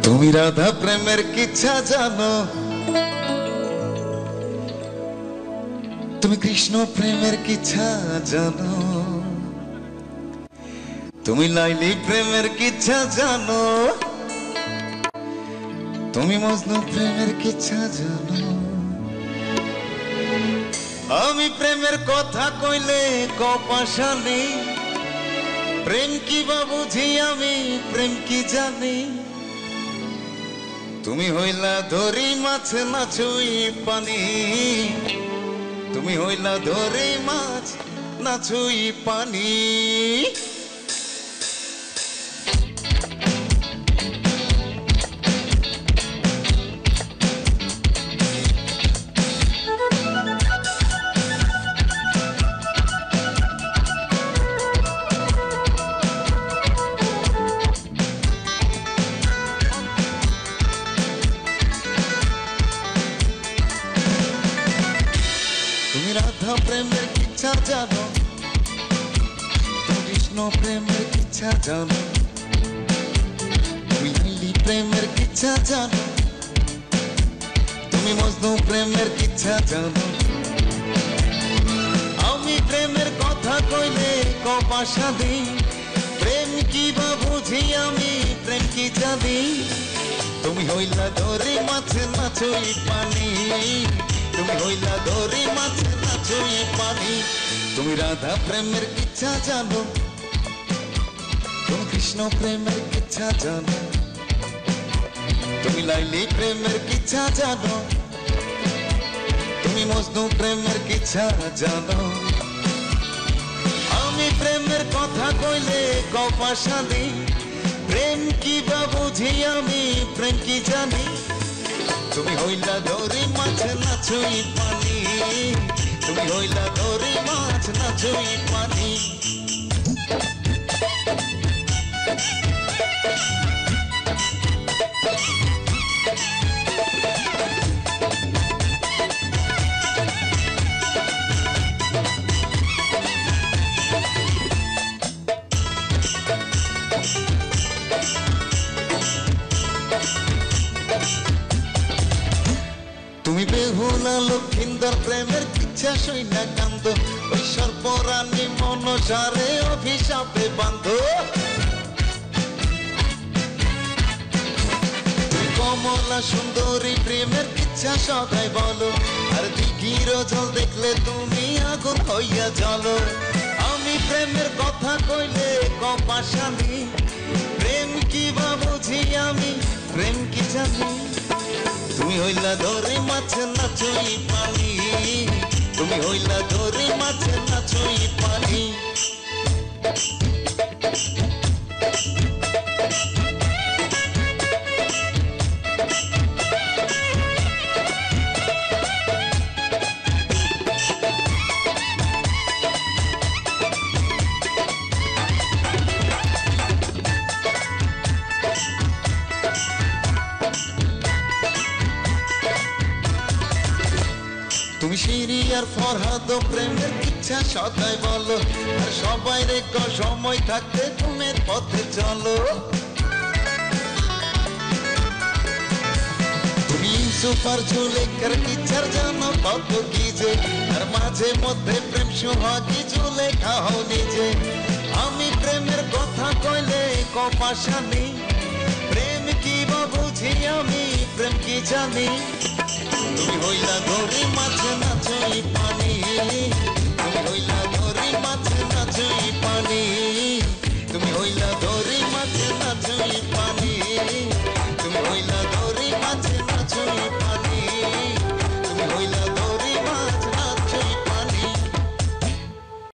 তুমি রাধা প্রেমের কিচ্ছা জানো, তুমি কৃষ্ণ প্রেমের কিচ্ছা জানো, তুমি লাইলি প্রেমের কিচ্ছা জানো, তুমি মজনু প্রেমের কিচ্ছা জানো। আমি প্রেমের কথা কইলে কপাশানি, প্রেম কি বা বুঝি আমি, প্রেম কি জানি। তুমি হইলা ধরি মাছ না ছুঁই পানি, তুমি হইলা ধরি মাছ না ছুঁই পানি। তুমি রাধা প্রেমের কিচ্ছা জানো, তুমি কৃষ্ণ প্রেমের কিচ্ছা জানো, তুমি লাইলি প্রেমের কিচ্ছা জানো, তুমি মজনু প্রেমের কিচ্ছা জানো। আমি প্রেমের কথা কইলে কপাশানি, প্রেম কি বা বুঝি আমি, প্রেম কি জানি। তুমি হইলা ধরি মাছ না ছুঁই পানি, তুমি হইলা ধরি মাছ না ছুঁই পানি। তুমি রাধা প্রেমের কিচ্ছা জানো, তুমি কৃষ্ণ প্রেমের কিচ্ছা জানো, তুমি লাইলি প্রেমের কিচ্ছা জানো, তুমি মজনু প্রেমের কিচ্ছা জানো। আমি প্রেমের কথা কইলে কপাশানি, প্রেম কি বা বুঝি আমি, প্রেম কি জানি। তুমি হইলা ধরি মাছ না ছুঁই পানি, তুমি হইলা ধরি মাছ না ছুঁই পানি। তুমি বেহুলা লক্ষিন্দর প্রেমের কিচ্ছা শুইনা কান্দ, ওই সর্পরানী মনসারে অভিশাপে বান্ধ। তুমি কমলা সুন্দরী প্রেমের কিচ্ছা সদাই বলো, আর দিঘির জল দেখলে তুমি আগুন হইয়া জ্বলো। আমি প্রেমের কথা কইলে কপাশানি, প্রেম কি বা বুঝি আমি, প্রেম কি জানি। তুমি হইলা ধরি মাছ না ছুঁই পানি, তুমি হইলা ধরি মাছ না ছুঁই পানি। তুমি শিরি আর ফরহাদ প্রেমের কিচ্ছা সদাই বলো, আর সবাই রেখো সময় থাকতে ঘুমের পথে চলো। তুমি সুপার ঝুলেখার কিচ্ছার জানো কত কি যে, আর মাঝে মধ্যে প্রেম সুহাগী ঝুলেখা হও নিজে। আমি প্রেমের কথা কইলে কপাশানি, প্রেম কি বা বুঝি আমি, প্রেম কি জানি। তুমি হইলা ধরি মাছ